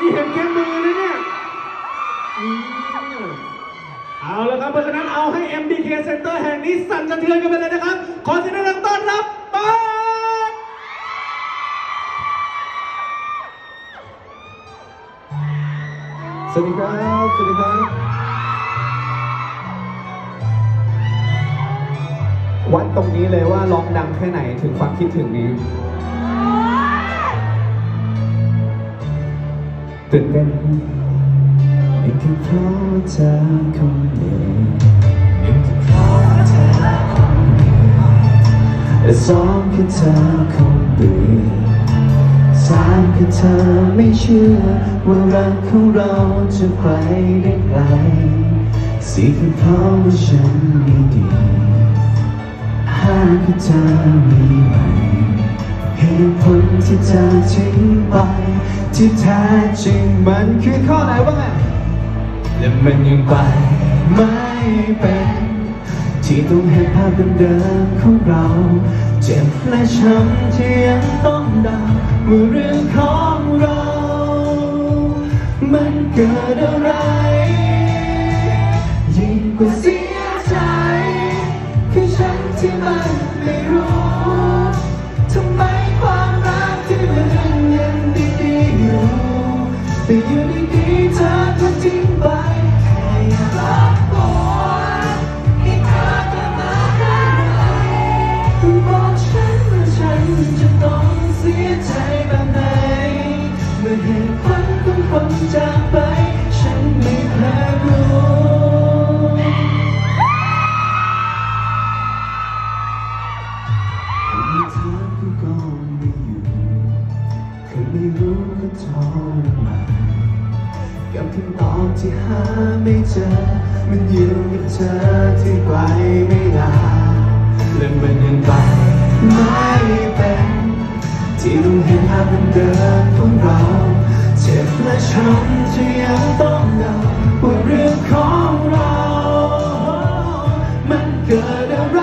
เห็นแค่มือนะเนี่ยเอาละครับเพราะฉะนั้นเอาให้ MBK Center แห่งนี้สั่นสะเทือนกันไปเลยนะครับขอเสียงดังต้อนรับปาดสวัสดีครับสวัสดีครับวัดตรงนี้เลยว่าร้องดังแค่ไหนถึงความคิดถึงนี้ตื่นเต้นนี่คือเพราะเธอคนเดียวนี่คือเพราะเธอคนเดียวและสองคือเธอคนเดียวสามคือเธอไม่เชื่อว่ารักของเราจะไปได้ไกลสี่คือเพราะว่าฉันไม่ดีห้าคือเธอมีใหม่เหตุผลที่เธอทิ้งไปที่แท้จริงมันคือข้อไหนบ้างอะและมันยังไปไม่เป็นที่ต้องเห็นภาพเดิมๆของเราเจ็บและช้ำที่ยังต้องเดาว่าเรื่องของเรามันเกิดอะไรยิ่งกว่าเสียใจคือฉันที่มันไม่รู้ทำไมความรักที่มันยังดีๆอยู่แต่อยู่ดีๆเธอก็ทิ้งไปแค่อยากรับตัวให้เธอกลับมาได้ไหมบอกฉันว่าฉันจะต้องเสียใจแบบไหนเมื่อเหตุผลของคนจากไปฉันไม่เคยรู้เธอก็ไม่อยู่คือไม่รู้ก็ทรมานกับคำตอบที่หาไม่เจอมันอยู่กับเธอที่ไกลไม่นานและมันยังไปไม่เป็นที่ต้องเห็นภาพเดิมๆของเราเจ็บและช้ำที่ยังต้องเดาว่าเรื่องของเรามันเกิดอะไร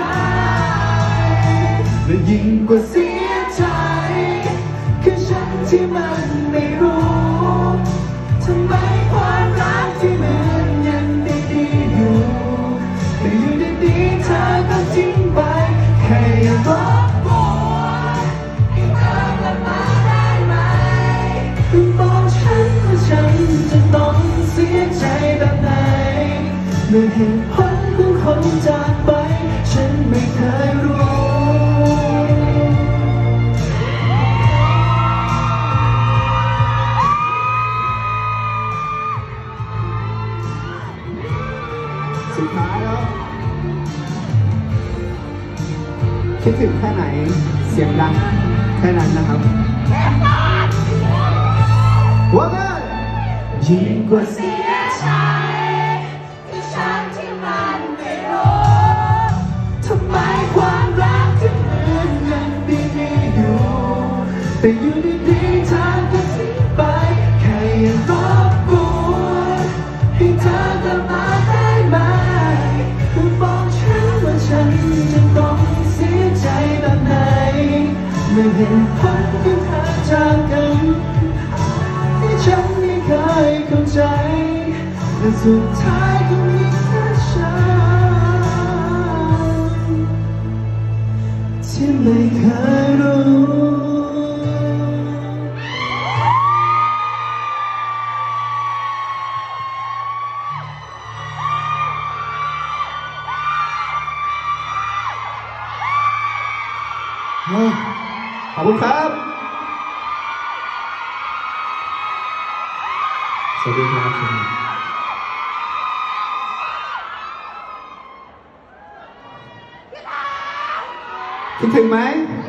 และยิ่งกว่าเสียใจคือฉันที่มันไม่รู้ทำไมความรักที่มันยังดีๆอยู่แต่อยู่ดีๆเธอก็ทิ้งไปแค่อยากบอกให้เธอกลับมาได้ไหมบอกฉันว่าฉันจะต้องเสียใจแบบไหนเมื่อเหตุผลของคนจากไปฉันไม่เคยรู้สุดท้ายแล้วคิดถึงแค่ไหนเสียงดังแค่นั้นนะครับว่าไงยิ่งกว่าเสียใจคือฉันที่มันไม่รู้ทำไมความรักที่มันยังดีๆอยู่แต่อยู่ดีๆเธอก็ทิ้งไปแค่อยากรบกวนให้เธอกลับมาได้ไหมบอกฉันว่าฉันจะต้องเสียใจแบบไหนเมื่อเห็นผลของเธอจากกันที่ฉันไม่เคยเข้าใจและสุดท้ายก็มีแค่ฉันที่ไม่เคยรู้ขอบคุณครับสวัสดีครับคิดถึงไหม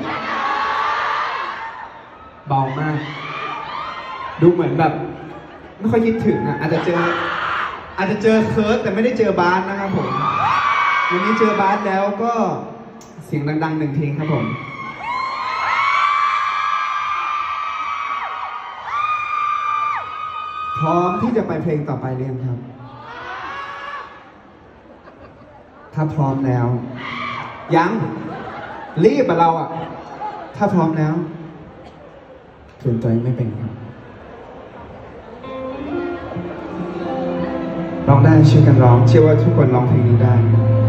เบามากดูเหมือนแบบไม่ค่อยคิดถึงอ่ะอาจจะเจอเคิร์ตแต่ไม่ได้เจอบาสนะครับผมวันนี้เจอบาสแล้วก็เสียงดังๆ1 เพลงครับผมพร้อมที่จะไปเพลงต่อไปหรือยังครับถ้าพร้อมแล้วยังรีบเราอ่ะถ้าพร้อมแล้วทวนตัวเองไม่เป็นครับร้องได้ช่วยกันร้องเชื่อว่าทุกคนร้องเพลงนี้ได้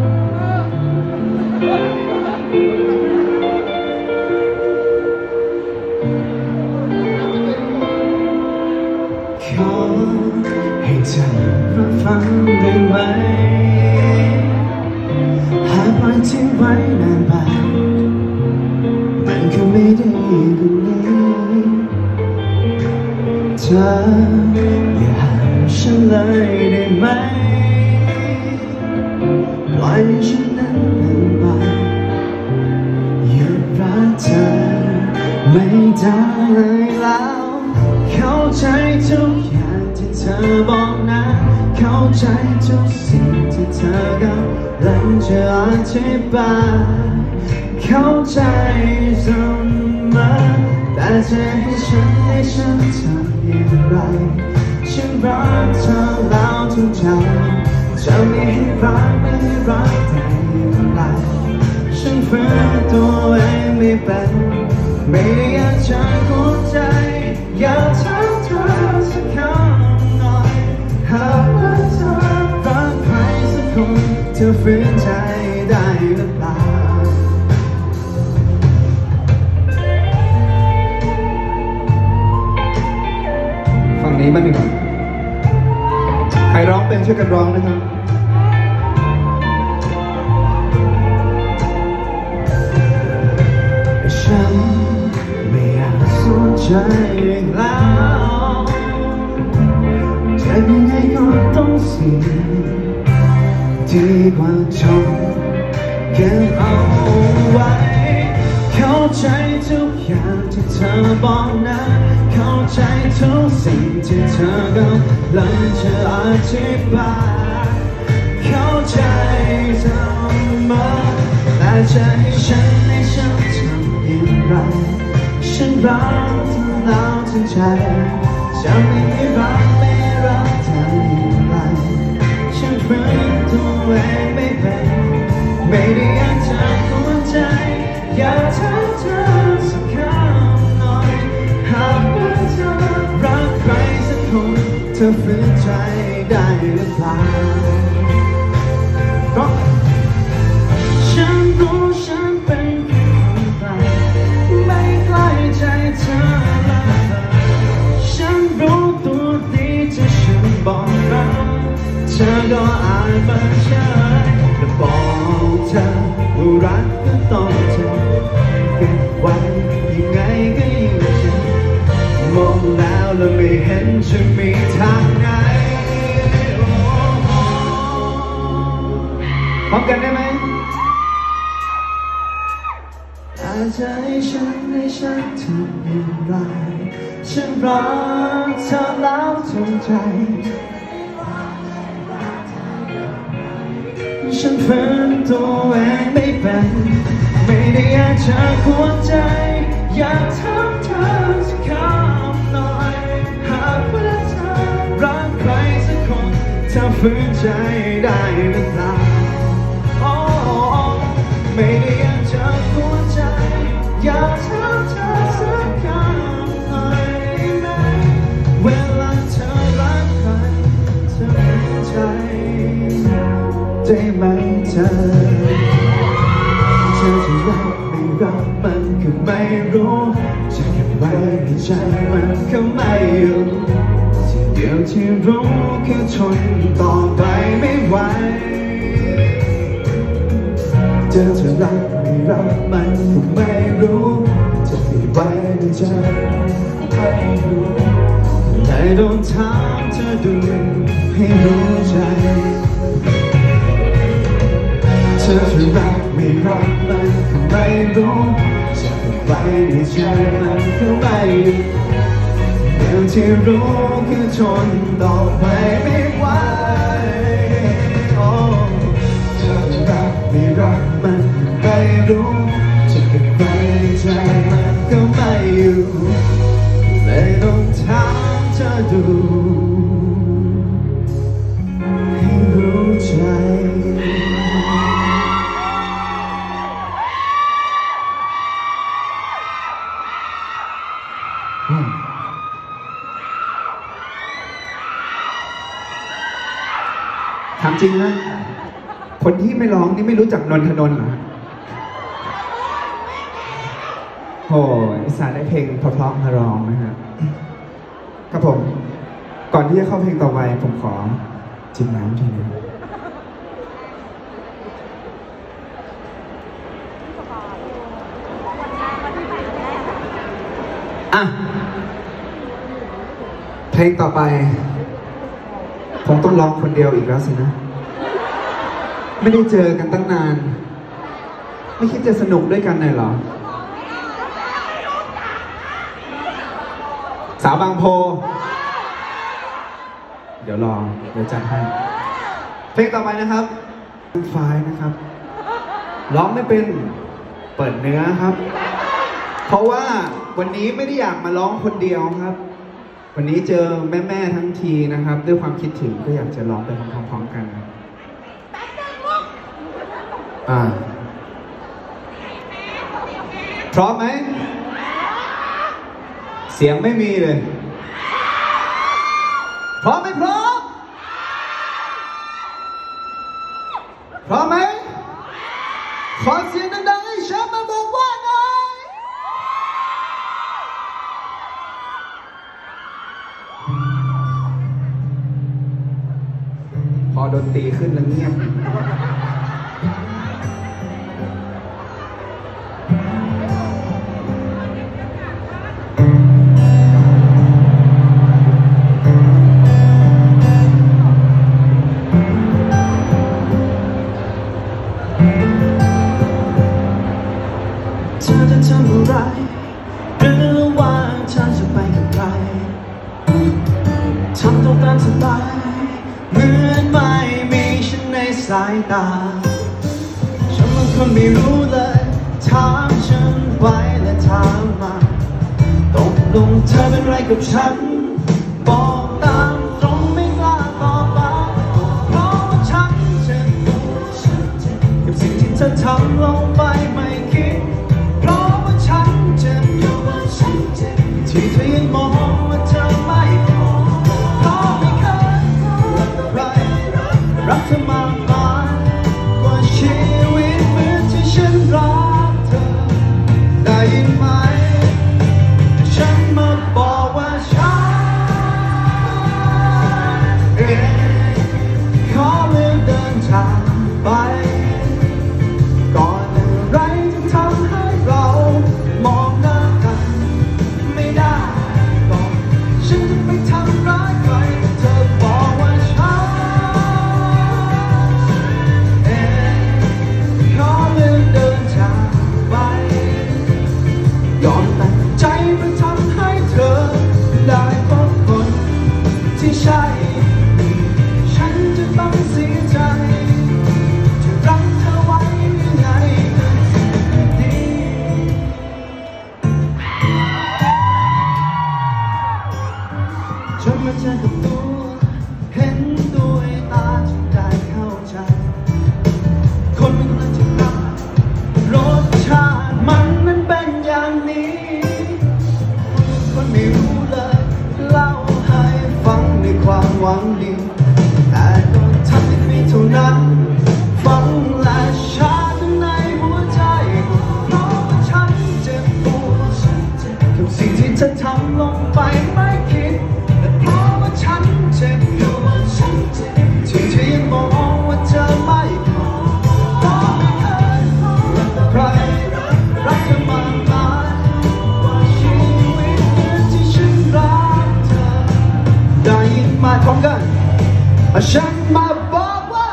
ขอให้เธอรับฟังได้ไหมหากปล่อยทิ้งไว้นานไปมันก็ไม่ได้กว่านี้เธออย่าห้ามฉันเลยได้ไหมปล่อยให้ฉันนั้นเป็นไปหยุดรักเธอไม่ได้เลยแล้วเข้าใจทุกอย่างที่เธอบอกนะเข้าใจทุกสิ่งที่เธอกำลังจะอธิบายเข้าใจเสมอแต่จะให้ฉันทำอย่างไรฉันรักเธอแล้วทั้งใจจะไม่ให้รักไม่ให้รักแต่อย่างไรฉันฝืนตัวเองไม่เป็นไม่ได้อยากจะหัวใจอยากถามเธอสักคำหน่อยหากว่าเธอรักใครสักคนเธอฝืนใจได้หรือเปล่าฝั่งนี้บ้างดีกว่าใครร้องเป็นช่วยกันร้องนะครับฉันไม่อยากสนใจอีกแล้วจะยังไงก็ต้องเสียดีกว่าจมเก็บเอาไว้เข้าใจทุกอย่างที่เธอบอกนะเข้าใจทุกสิ่งที่เธอกำลังจะอธิบายเข้าใจเสมอแต่จะให้ฉันทำอย่างไรฉันรักเธอแล้วทั้งใจจะไม่รักไม่รักเธออย่างไรฉันฝืนตัวเองไม่เป็นไม่ได้อยากจะหัวใจอยากถามเธอสักคำหน่อยหากว่าเธอรักใครสักคนเธอฝืนใจได้หรือเปล่าฉันรู้ฉันเป็นคนไปไม่ใกล้ใจเธอเลยฉันรู้ตัวดีที่ฉันบอกรักเธอก็อาจบังเฉยและบอกเธอว่ารักก็ต้องเธอเก็บไว้ยังไงก็ยิ่งเจ็บมองแล้วไม่เห็นจะมีทางไหนพร้อมกันได้ไหมอาจจะให้ฉันทำอย่างไรฉันรักเธอแล้วทั้งใจฉันฝืนตัวเองไม่เป็นไม่ได้อยากจะหัวใจอยากถามเธอสักคำหน่อยหากว่าเธอรักใครสักคนเธอฝืนใจได้หรือเปล่าไม่ได้อยากจะหัวใจอยากถามเธอสักคำหน่อยไหมเวลาเธอรักใครเธอฝืนใจได้ไหมเธอจะรักไม่รักมันก็ไม่รู้จะเก็บไว้ในใจมันก็ไม่อยู่สิ่งเดียวที่รู้คือทนต่อไปไม่ไหวเธอจะรักไม่รักมันก็ไม่รู้จะเก็บไว้ในใจไม่รู้แต่ลองถามเธอดูให้รู้ใจเธอจะรักไม่รักมันก็ไม่รู้จะเก็บไว้ในใจมันก็ไม่อยู่เดียวที่รู้คือทนต่อไปไม่ไหวเธอจะรักไม่รักมันก็ไม่รู้จะเก็บไว้ในใจมันก็ไม่อยู่เลยต้องถามเธอดูให้รู้ใจขถามจริงนะคนที่ไม่ร้องนี่ไม่รู้จักนนทนนท์เหรอโอ้ยอุตส่าห์ได้เพลงเพราะๆมาร้องนะฮะครับผมก่อนที่จะเข้าเพลงต่อไปผมขอจิบน้ำทีนึงอ่ะเพลงต่อไปผมต้องร้องคนเดียวอีกแล้วสินะไม่ได้เจอกันตั้งนานไม่คิดจะสนุกด้วยกันเลยเหรอสาวบางโพเดี๋ยวจัดให้เพลงต่อไปนะครับไฟนะครับร้องไม่เป็นเปิดเนื้อครับเพราะว่าวันนี้ไม่ได้อยากมาร้องคนเดียวครับวันนี้เจอแม่ๆทั้งทีนะครับด้วยความคิดถึงก็อยากจะร้องไปพร้อมๆกันนะพร้อมไหมเสียงไม่มีเลยพร้อมไหมพร้อมพร้อมไหมขอเสียงดังๆให้ฉันมาบอกว่าหน่อยพอดนตรีขึ้นแล้วเงียบทำอะไรหรือว่าฉันจะไปกับใครทำตัวตามสบายเหมือนไม่มีฉันในสายตาฉันบางคนไม่รู้เลยถามฉันไว้และถามมาตกลงเธอเป็นไรกับฉันบอกตามตรงไม่กล้าตอบมาเพราะว่าฉันเจ็บกับสิ่งที่เธอทำลงไปไม่คิดที่เธอยังมองว่าเธอไม่พอเพราะไม่เคยใครรักเธอมากมายกว่าชีวิตเหมือนที่ฉันรักเธอได้ยินไหมฉันมาบอกว่าฉันเองขอเลือกเดินทางไปก่อนอะไรจะทำให้เรามองหน้ากันไม่ได้ก่อนฉันจะไปทำร้ายใครเธอบอกว่าฉันเองขอเลือกเดินทางไปยอมตัดใจเพื่อทำให้เธอได้พบคนที่ใช่ฉันจะต้องเสียใจจะรักเธอไว้ยังไงดีฉันมาเจอกับตัวเห็นด้วยตาจึงได้เข้าใจคนมันกำลังจะรักรสชาติมันนั้นเป็นอย่างนี้คนไม่รู้เลยเล่าให้ฟังในความหวังดีแต่ก็ทำให้มีเท่านั้นฟังและชาข้างในหัวใจเพราะว่าฉันเจ็บปวดกับสิ่งที่เธอทำลงไปไม่คิดแต่เพราะว่าฉันเจ็บอยู่ที่เธอยังมองว่าเธอไม่พอเพราะไม่เคยรักใครรักเธอมากมายกว่าชีวิตที่ฉันรักเธอได้ยินมาพร้อมกันฉันมาบอกว่า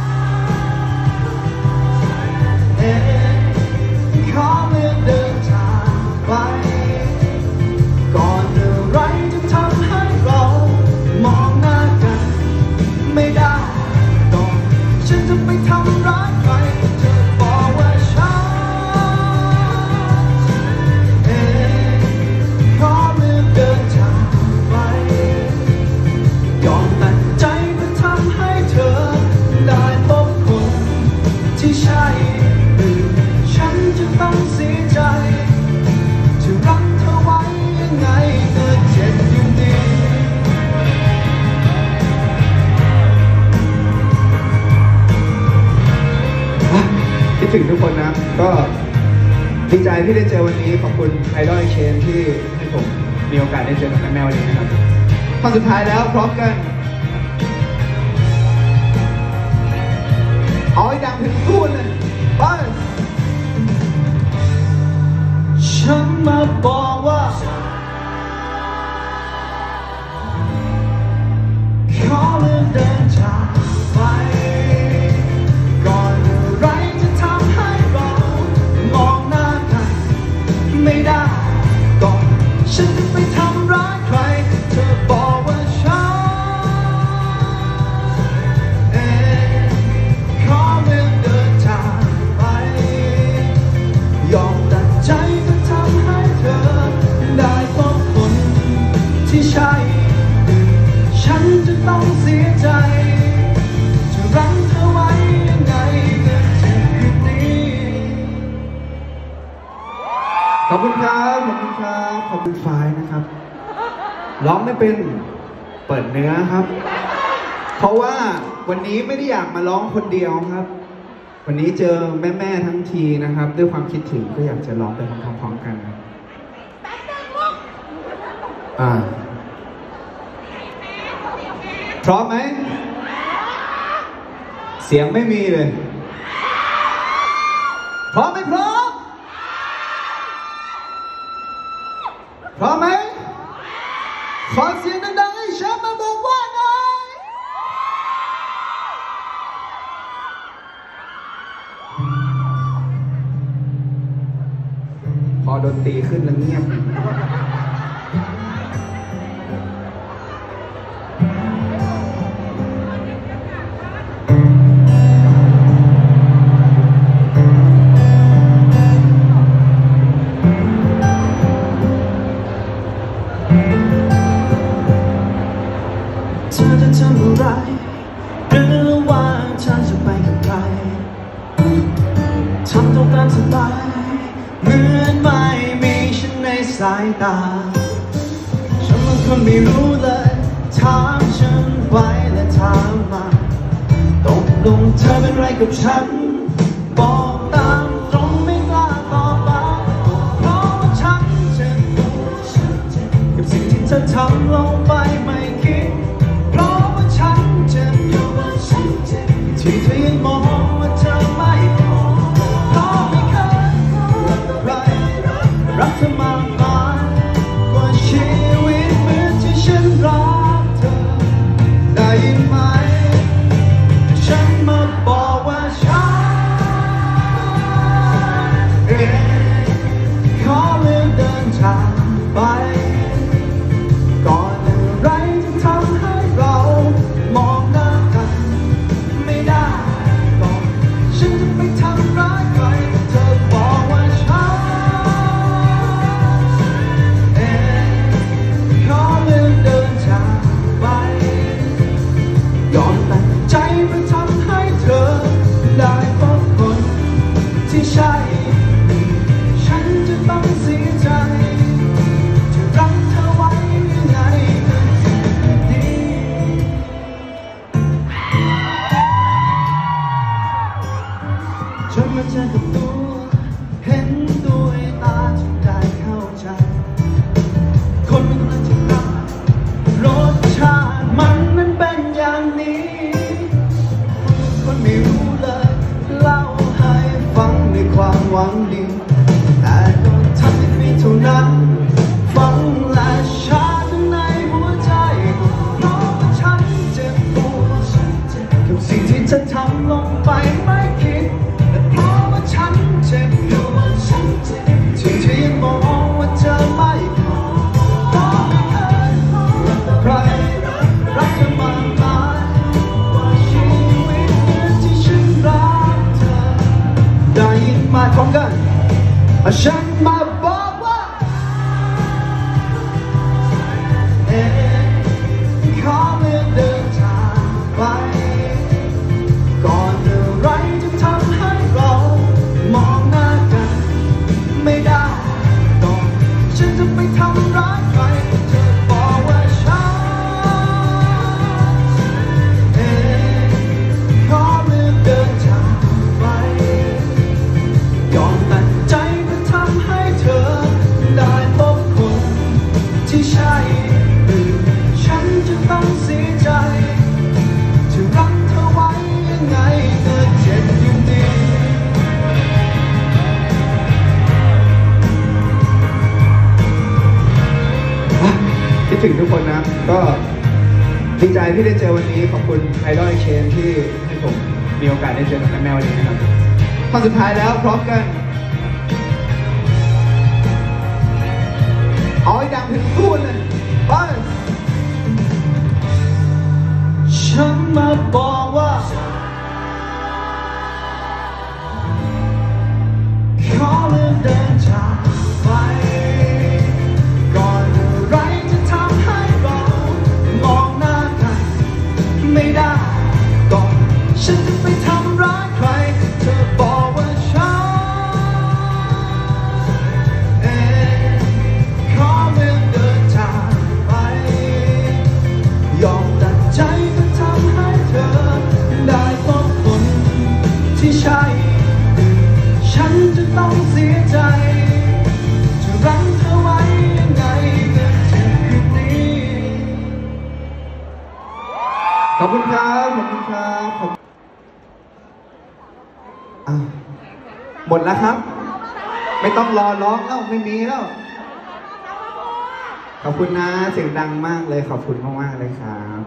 ขอเลือกเดินทางไปก่อนอะไรจะทำให้เรามองหน้ากันไม่ได้ก่อนฉันจะไปทำร้ายใครเธอบอกว่าฉันขอเลือกเดินทางไปยอมตัดใจเพื่อทำให้ก็ดีใจที่ได้เจอวันนี้ขอบคุณไอดอลเชนที่ให้ผมมีโอกาสได้เจอกับแม่วันนี้นะครับท่อนสุดท้ายแล้วพร้อมกันเอาให้ดังถึงตู้เลยไปฉันมาบอกว่าขอเลือกเดินจากไปก่อนอะไรจะทำให้เรามองหน้ากันไม่ได้ก่อนฉันจะไปทำร้ายใครเธอบอกว่าฉันเองขอเลือกเดินจากไปยอมตัดใจก็ทำให้เธอได้พบคนที่ใช่ฉันจะต้องเสียใจจะรักเธอไว้ยังไงกันถึงคืนนี้ขอบคุณครับขอบคุณครับขอบคุณไฟนะครับร้องไม่เป็นเปิดเนื้อครับเพราะว่าวันนี้ไม่ได้อยากมาร้องคนเดียวครับวันนี้เจอแม่ๆทั้งทีนะครับด้วยความคิดถึงก็อยากจะร้องไปพร้อมๆกันครับพร้อมไหมเสียงไม่มีเลยพร้อมไหมพร้อมพร้อมไหมขอเสียงดังๆให้ฉันมาบอกว่าหน่อยพอดนตรีขึ้นแล้วเงียบเธอจะทำอะไรหรือว่าฉันจะไปกับใครทำตัวตามสบายเหมือนไม่มีฉันในสายตาฉันบางคนไม่รู้เลยถามฉันไว้และถามมาตกลงเธอเป็นไรกับฉันบอกตามตรงไม่กล้าตอบมาเพราะว่าฉันเจ็บกับสิ่งที่เธอทำลงไปไม่คิดเพราะว่าฉันเจ็บที่เธอยังมองว่าเธอไม่พอเพราะไม่เคยรักเธอมากมายกว่าชีวิตเหมือนที่ฉันรักเธอได้ยินไหมฉันมาบอกว่าฉันเองขอเลือกเดินจากไปก่อนอะไรจะทำให้เรามองหน้ากันไม่ได้ก่อนฉันจะไปทำร้ายใครเธอบอกว่าฉันเองขอเลือกเดินจากไปยอมตัดใจเพื่อทำให้เธอได้พบคนที่ใช่ฉันจะต้องเสียใจจะรักเธอไว้ยังไงกันถึงดีฉันมาเจอกับตัวเห็นด้วยตาจึงได้เข้าใจคนมันกำลังจะรักรสชาติมันนั้นเป็นอย่างนี้คนไม่รู้เลยเล่าให้ฟังในความหวังดีแต่ก็ทำให้มีเท่านั้นฟังและชาข้างในหัวใจเพราะว่าฉันเจ็บปวดกับสิ่งที่เธอทำลงไปไม่คิดแต่เพราะว่าฉันเจ็บที่เธอยังมองว่าเธอไม่พอเพราะไม่เคยรักใครรักเธอมากมายกว่าชีวิตเหมือนที่ฉันรักเธอได้ยินมาพร้อมกันหรือฉันจะต้องเสียใจจะรักเธอไว้ยังไงเธอเจ็บอยู่ดีคิดถึงทุกคนนะก็ดีใจที่ได้เจอวันนี้ขอบคุณไอดอลเชนที่ให้ผมมีโอกาสได้เจอกับแม่วันนี้นะครับตอนสุดท้ายแล้วพร้อมกันเอาให้ดังถึงตู้เลยไปฉันมาบอกว่าขอเลือกเดินจากไปก่อนอะไรจะทำให้เรามองหน้ากันไม่ได้ก่อนฉันจะไปทำร้ายใครเธอบอกว่าฉันเองขอเลือกเดินจากไปยอมตัดใจก็ทำให้เธอได้พบคนที่ใช่ฉันจะต้องเสียใจจะรักเธอไว้ยังไงเกินถึงนี้ขอบคุณครับขอบคุณครับหมดแล้วครับไม่ต้องรอร้องแล้วไม่มีแล้วขอบคุณนะเสียงดังมากเลยขอบคุณมากๆเลยครับ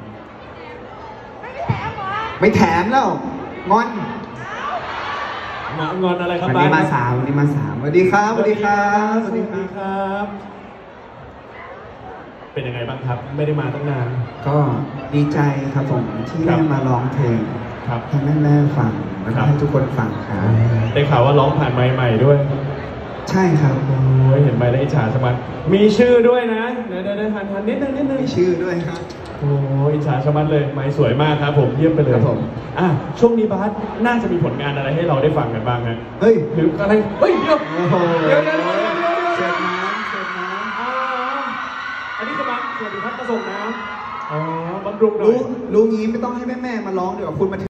ไม่แถมแล้วงอนงอนอะไรครับวันนี้มาสามวันนี้มาสามสวัสดีครับสวัสดีครับสวัสดีครับเป็นยังไงบ้างครับไม่ได้มาตั้งนานก็ดีใจครับผมที่ได้มาร้องเพลงครับให้แม่ๆฟังแล้วก็ให้ทุกคนฟังครับได้ข่าวว่าร้องผ่านไมค์ใหม่ด้วยใช่ครับโอ้ยเห็นไมค์แล้วอิจฉาสมัครมีชื่อด้วยนะเดี๋ยวหันนิดนึงมีชื่อด้วยครับโอ้ยอิจฉาชะมัดเลยไมค์สวยมากครับผมเยี่ยมไปเลยครับผมช่วงนี้บาสน่าจะมีผลงานอะไรให้เราได้ฟังกันบ้างฮะเฮ้ยหรืออะไรเฮ้ยเดี๋ยวโอ้โหเดี๋ยวเชิญน้ำเชิญน้ำอันนี้จะมาสวัสดีครับมาส่งน้ำอ๋อบำรุงหน่อยรู้งี้ไม่ต้องให้แม่ๆมาร้องดีกว่าคุณมา